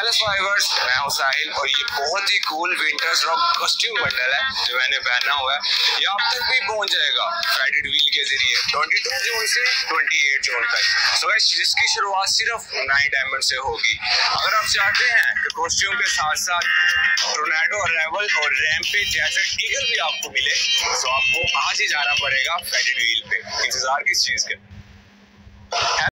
फाइवर्स, मैं हूं साहिल और ये बहुत ही cool winters rock costume bundle है जो मैंने पहना हुआ है। ये आप तक भी पहुंच जाएगा फेडेड व्हील के जरिए 22 जून से 28 जून तक। सो गाइस, जिसकी शुरुआत सिर्फ 9 डायमंड से होगी। अगर आप चाहते हैं कि कॉस्ट्यूम के साथ साथ टोर्नेडो, रेवल और रैम्पेज जैसे ईगल भी आपको मिले, तो आपको आज ही जाना पड़ेगा फेडेड व्हील पे। इंतजार किस चीज के?